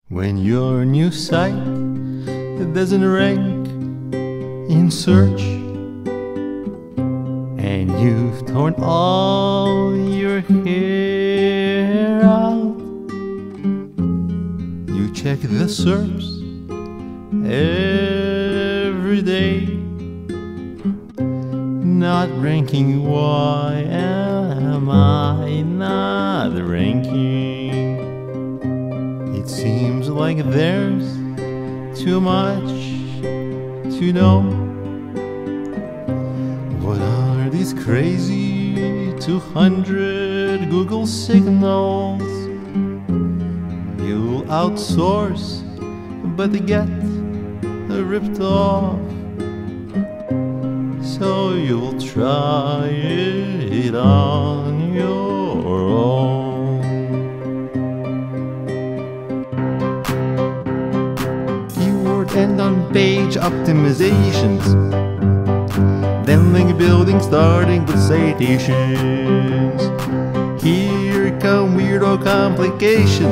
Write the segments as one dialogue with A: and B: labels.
A: When your new site doesn't rank in search, and you've torn all your hair out, you check the SERPS every day, not ranking. Why am I not ranking? It seems like there's too much to know. What are these crazy 200 Google signals? You'll outsource, but they get ripped off. So you'll try it on your own. Keyword and on-page optimizations, then link building starting with citations. Here come weirdo complications.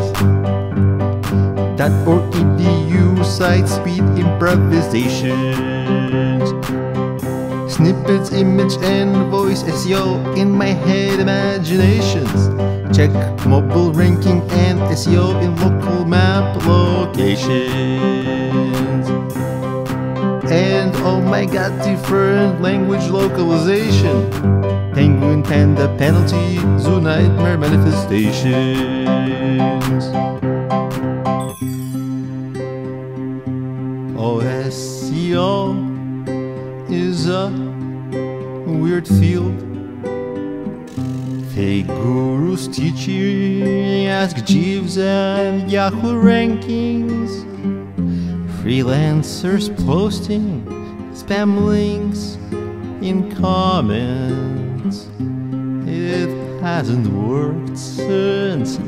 A: .org/edu site speed improvisations. Snippets, image and voice SEO in my head imaginations. Check mobile ranking and SEO in local map locations. And oh my god, different language localization. Penguin, panda, penalty, zoo nightmare manifestations. SEO is a weird field. Fake gurus teaching Ask Jeeves and Yahoo rankings. Freelancers posting spam links in comments. It hasn't worked since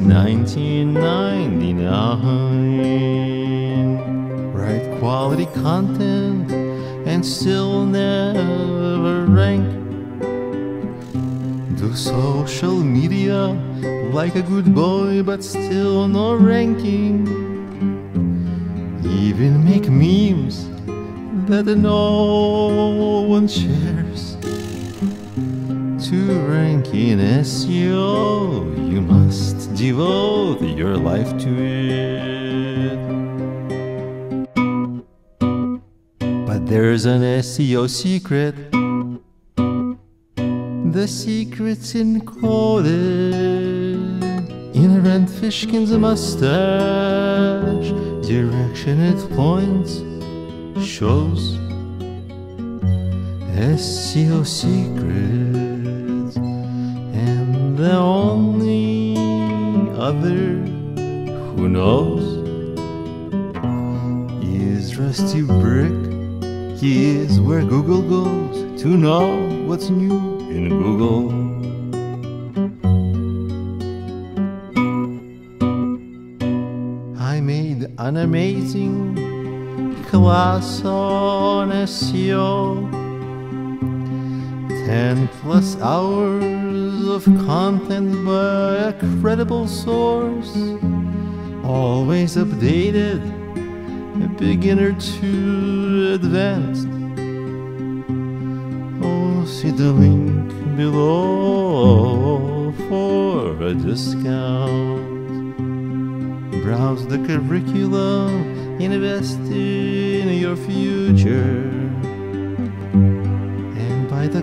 A: 1999. Write quality content and still never rank. Do social media like a good boy but still no ranking. Even make memes that no one shares. To rank in SEO, you must devote your life to it. But there's an SEO secret. The secret's encoded in a Rand Fishkin's mustache. Direction it points shows SEO secrets, and the only other who knows is Rusty Brick. He is where Google goes to know what's new in Google. I made an amazing class on SEO. 10+ hours of content by a credible source, always updated, beginner to advanced. Oh, see the link below for a discount. Browse the curriculum, invest in your future, and buy the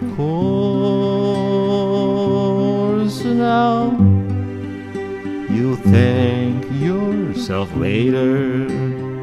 A: course now. You'll thank yourself later.